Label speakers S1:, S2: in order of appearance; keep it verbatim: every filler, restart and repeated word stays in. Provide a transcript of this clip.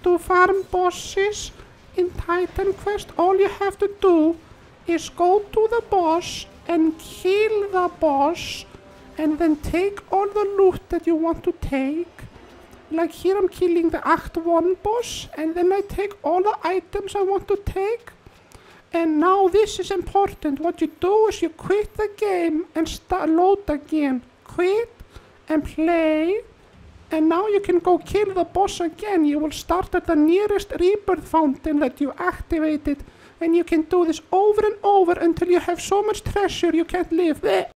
S1: to farm bosses in Titan Quest, all you have to do is go to the boss and kill the boss and then take all the loot that you want to take. Like here I'm killing the Act one boss and then I take all the items I want to take. And now this is important. What you do is you quit the game and start load again. Quit and play. And now you can go kill the boss again. You will start at the nearest rebirth fountain that you activated. And you can do this over and over until you have so much treasure you can't live.